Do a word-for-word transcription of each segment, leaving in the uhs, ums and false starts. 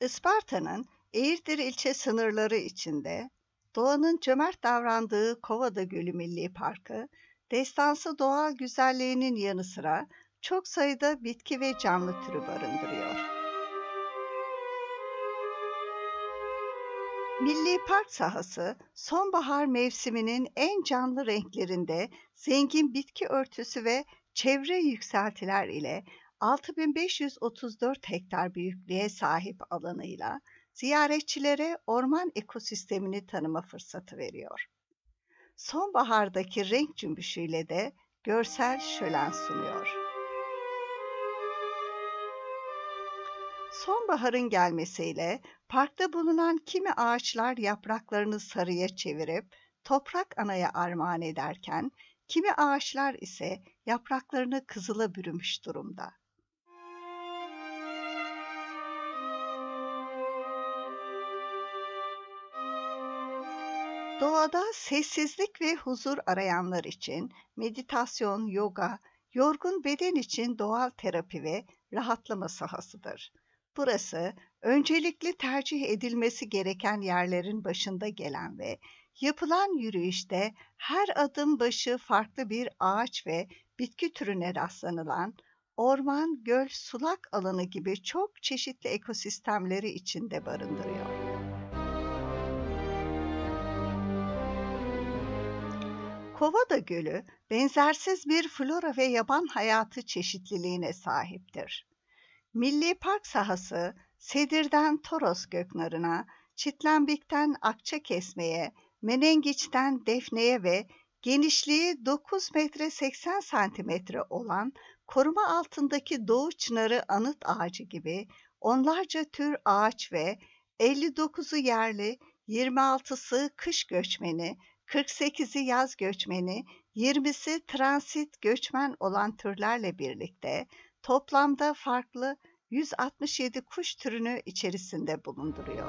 Isparta'nın Eğirdir ilçe sınırları içinde, doğanın cömert davrandığı Kovada Gölü Milli Parkı, destansı doğal güzelliğinin yanı sıra çok sayıda bitki ve canlı türü barındırıyor. Milli Park sahası, sonbahar mevsiminin en canlı renklerinde zengin bitki örtüsü ve çevre yükseltiler ile altı bin beş yüz otuz dört hektar büyüklüğe sahip alanıyla ziyaretçilere orman ekosistemini tanıma fırsatı veriyor. Sonbahardaki renk cümbüşüyle de görsel şölen sunuyor. Sonbaharın gelmesiyle parkta bulunan kimi ağaçlar yapraklarını sarıya çevirip toprak anaya armağan ederken, kimi ağaçlar ise yapraklarını kızıla bürümüş durumda. Doğada sessizlik ve huzur arayanlar için meditasyon, yoga, yorgun beden için doğal terapi ve rahatlama sahasıdır. Burası, öncelikli tercih edilmesi gereken yerlerin başında gelen ve yapılan yürüyüşte her adım başı farklı bir ağaç ve bitki türüne rastlanılan, orman, göl, sulak alanı gibi çok çeşitli ekosistemleri içinde barındırıyor. Kovada Gölü, benzersiz bir flora ve yaban hayatı çeşitliliğine sahiptir. Milli Park sahası, Sedir'den Toros Göknarı'na, Çitlenbik'ten Akçakesme'ye, Menengiç'ten Defne'ye ve genişliği dokuz metre seksen santimetre olan koruma altındaki Doğu Çınarı anıt ağacı gibi onlarca tür ağaç ve elli dokuzu yerli, yirmi altısı kış göçmeni, kırk sekizi yaz göçmeni, yirmisi transit göçmen olan türlerle birlikte toplamda farklı yüz altmış yedi kuş türünü içerisinde bulunduruyor.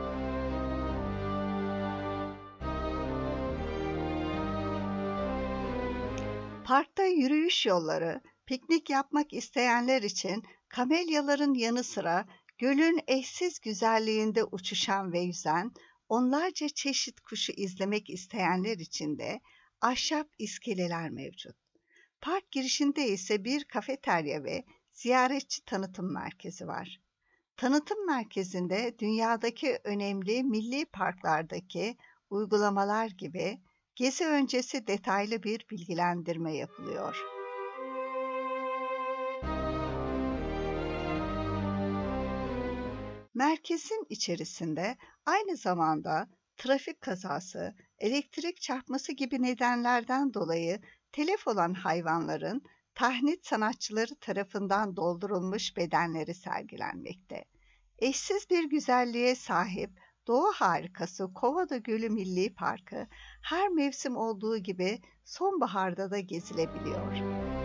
Parkta yürüyüş yolları, piknik yapmak isteyenler için kamelyaların yanı sıra gölün eşsiz güzelliğinde uçuşan ve yüzen onlarca çeşit kuşu izlemek isteyenler için de ahşap iskeleler mevcut. Park girişinde ise bir kafeterya ve ziyaretçi tanıtım merkezi var. Tanıtım merkezinde dünyadaki önemli milli parklardaki uygulamalar gibi gezi öncesi detaylı bir bilgilendirme yapılıyor. Merkezin içerisinde aynı zamanda trafik kazası, elektrik çarpması gibi nedenlerden dolayı telef olan hayvanların tahnit sanatçıları tarafından doldurulmuş bedenleri sergilenmekte. Eşsiz bir güzelliğe sahip doğa harikası Kovada Gölü Milli Parkı her mevsim olduğu gibi sonbaharda da gezilebiliyor.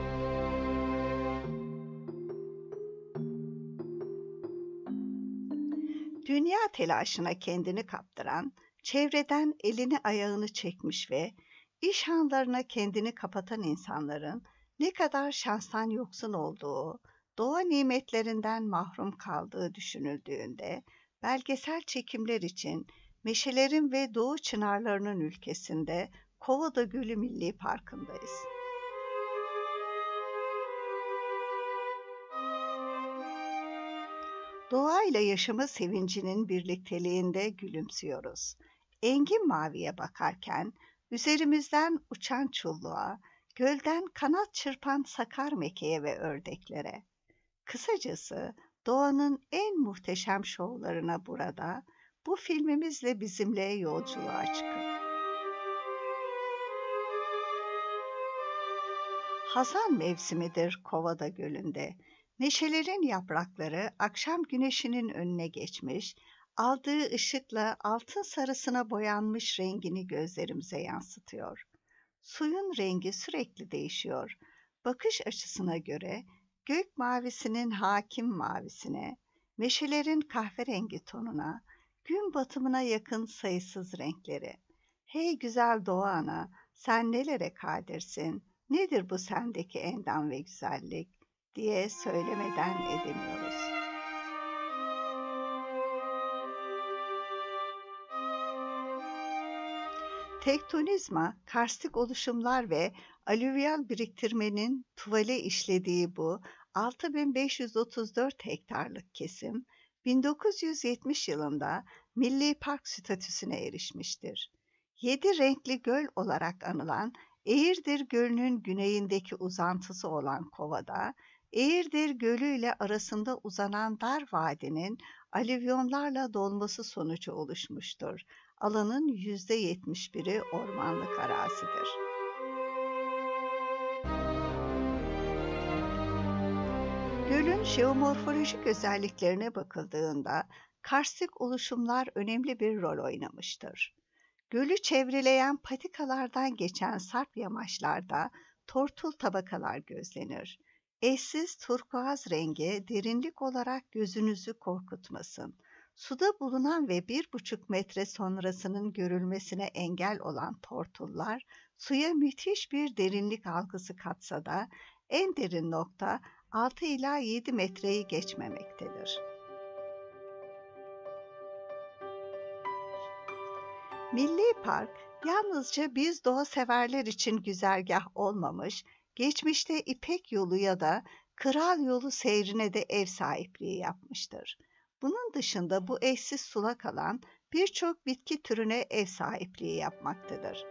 Dünya telaşına kendini kaptıran, çevreden elini ayağını çekmiş ve iş hanlarına kendini kapatan insanların ne kadar şanstan yoksun olduğu, doğa nimetlerinden mahrum kaldığı düşünüldüğünde, belgesel çekimler için meşelerin ve doğu çınarlarının ülkesinde Kovada Gölü Milli Parkı'ndayız. Doğayla yaşama sevincinin birlikteliğinde gülümsüyoruz. Engin maviye bakarken, üzerimizden uçan çulluğa, gölden kanat çırpan sakar mekeye ve ördeklere. Kısacası doğanın en muhteşem şovlarına burada, bu filmimizle bizimle yolculuğa çıkın. Hazan mevsimidir Kovada Gölü'nde. Neşelerin yaprakları akşam güneşinin önüne geçmiş, aldığı ışıkla altın sarısına boyanmış rengini gözlerimize yansıtıyor. Suyun rengi sürekli değişiyor. Bakış açısına göre gök mavisinin hakim mavisine, meşelerin kahverengi tonuna, gün batımına yakın sayısız renkleri. Hey güzel doğa ana, sen nelere kadirsin, nedir bu sendeki endam ve güzellik diye söylemeden edemiyoruz. Tektonizma, karstik oluşumlar ve alüvyal biriktirmenin tuvale işlediği bu altı bin beş yüz otuz dört hektarlık kesim, bin dokuz yüz yetmiş yılında Milli Park statüsüne erişmiştir. Yedi renkli göl olarak anılan Eğirdir Gölü'nün güneyindeki uzantısı olan Kova'da, Eğirdir Gölü ile arasında uzanan dar vadinin alüvyonlarla dolması sonucu oluşmuştur. Alanın yüzde yetmiş biri ormanlık arazidir. Gölün jeomorfolojik özelliklerine bakıldığında karstik oluşumlar önemli bir rol oynamıştır. Gölü çevreleyen patikalardan geçen sarp yamaçlarda tortul tabakalar gözlenir. Eşsiz turkuaz rengi derinlik olarak gözünüzü korkutmasın. Suda bulunan ve bir buçuk metre sonrasının görülmesine engel olan tortullar, suya müthiş bir derinlik algısı katsa da en derin nokta altı ila yedi metreyi geçmemektedir. Milli Park, yalnızca biz doğa severler için güzergah olmamış, geçmişte İpek Yolu ya da Kral Yolu seyrine de ev sahipliği yapmıştır. Bunun dışında bu eşsiz sulak alan birçok bitki türüne ev sahipliği yapmaktadır.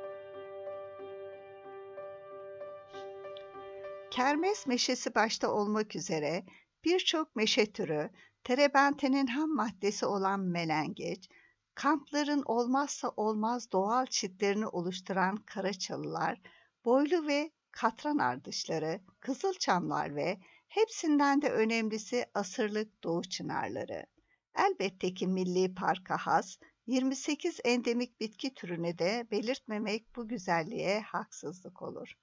Kermes meşesi başta olmak üzere birçok meşe türü, terebentenin ham maddesi olan melengeç, kampların olmazsa olmaz doğal çitlerini oluşturan karaçalılar, boylu ve katran ardışları, kızılçamlar ve hepsinden de önemlisi asırlık doğu çınarları. Elbette ki Milli Park'a has yirmi sekiz endemik bitki türünü de belirtmemek bu güzelliğe haksızlık olur.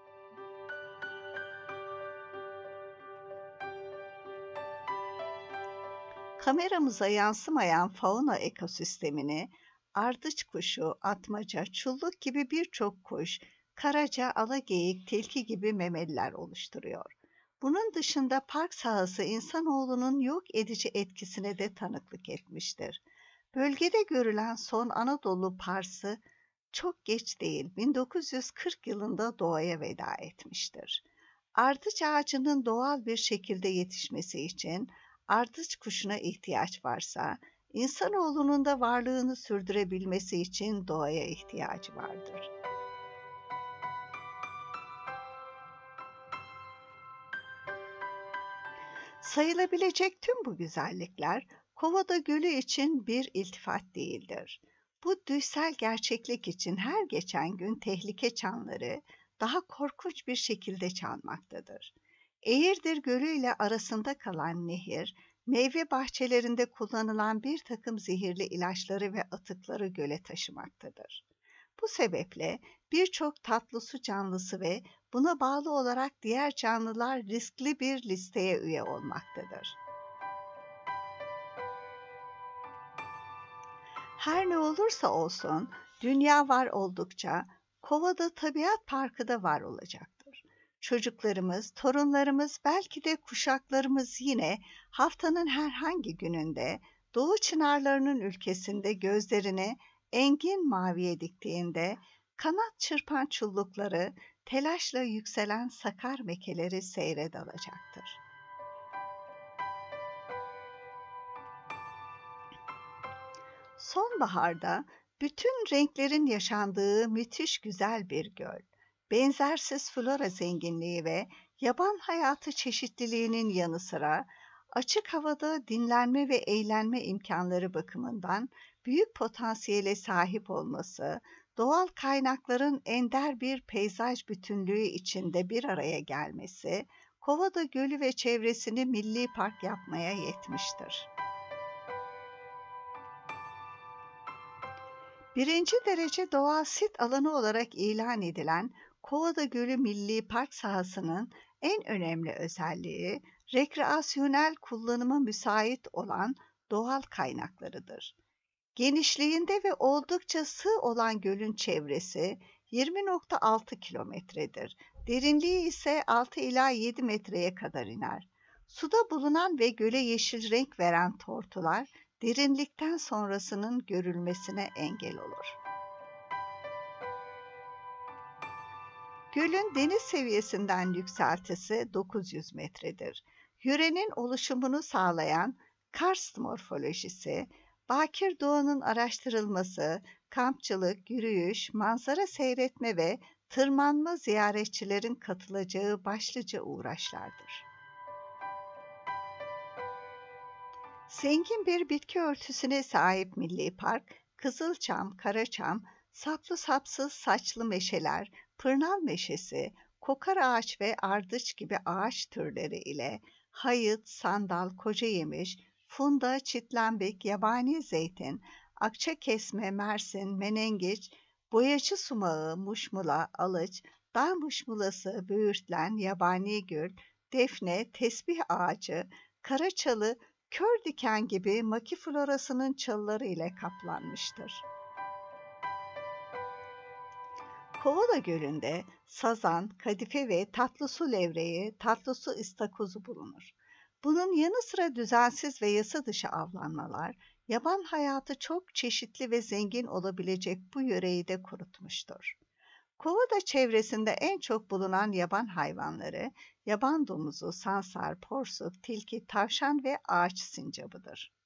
Kameramıza yansımayan fauna ekosistemini ardıç kuşu, atmaca, çulluk gibi birçok kuş, karaca, alageyik, tilki gibi memeliler oluşturuyor. Bunun dışında park sahası insanoğlunun yok edici etkisine de tanıklık etmiştir. Bölgede görülen son Anadolu parsı çok geç değil, bin dokuz yüz kırk yılında doğaya veda etmiştir. Ardıç ağacının doğal bir şekilde yetişmesi için ardıç kuşuna ihtiyaç varsa, insanoğlunun da varlığını sürdürebilmesi için doğaya ihtiyacı vardır. Sayılabilecek tüm bu güzellikler, Kovada Gölü için bir iltifat değildir. Bu düysel gerçeklik için her geçen gün tehlike çanları daha korkunç bir şekilde çalmaktadır. Eğirdir Gölü ile arasında kalan nehir, meyve bahçelerinde kullanılan bir takım zehirli ilaçları ve atıkları göle taşımaktadır. Bu sebeple birçok tatlı su canlısı ve buna bağlı olarak diğer canlılar riskli bir listeye üye olmaktadır. Her ne olursa olsun, dünya var oldukça Kovada Tabiat Parkı da var olacaktır. Çocuklarımız, torunlarımız, belki de kuşaklarımız yine haftanın herhangi gününde Doğu Çınarlarının ülkesinde gözlerini engin maviye diktiğinde kanat çırpan çullukları, telaşla yükselen sakar mekeleri seyre dalacaktır. Sonbaharda bütün renklerin yaşandığı müthiş güzel bir göl, benzersiz flora zenginliği ve yaban hayatı çeşitliliğinin yanı sıra açık havada dinlenme ve eğlenme imkanları bakımından büyük potansiyele sahip olması, doğal kaynakların ender bir peyzaj bütünlüğü içinde bir araya gelmesi, Kovada Gölü ve çevresini milli park yapmaya yetmiştir. Birinci derece doğal sit alanı olarak ilan edilen Kovada Gölü Milli Park sahasının en önemli özelliği, rekreasyonel kullanıma müsait olan doğal kaynaklarıdır. Genişliğinde ve oldukça sığ olan gölün çevresi yirmi nokta altı kilometredir. Derinliği ise altı ila yedi metreye kadar iner. Suda bulunan ve göle yeşil renk veren tortular, derinlikten sonrasının görülmesine engel olur. Gölün deniz seviyesinden yükseltisi dokuz yüz metredir. Yörenin oluşumunu sağlayan karst morfolojisi, bakir doğanın araştırılması, kampçılık, yürüyüş, manzara seyretme ve tırmanma ziyaretçilerin katılacağı başlıca uğraşlardır. Zengin bir bitki örtüsüne sahip Milli Park, Kızılçam, Karaçam, saplı sapsız saçlı meşeler, pırnal meşesi, kokar ağaç ve ardıç gibi ağaç türleri ile hayıt, sandal, kocayemiş, funda, çitlenbik, yabani zeytin, akçakesme, mersin, menengiç, boyacı sumağı, muşmula, alıç, dağ muşmulası, böğürtlen, yabani gül, defne, tesbih ağacı, karaçalı, kör diken gibi maki florasının çalıları ile kaplanmıştır. Kovala Gölü'nde sazan, kadife ve tatlısu levreği, tatlısu ıstakozu bulunur. Bunun yanı sıra düzensiz ve yasa dışı avlanmalar, yaban hayatı çok çeşitli ve zengin olabilecek bu yöreyi de kurutmuştur. Kovada çevresinde en çok bulunan yaban hayvanları, yaban domuzu, sansar, porsuk, tilki, tavşan ve ağaç sincabıdır.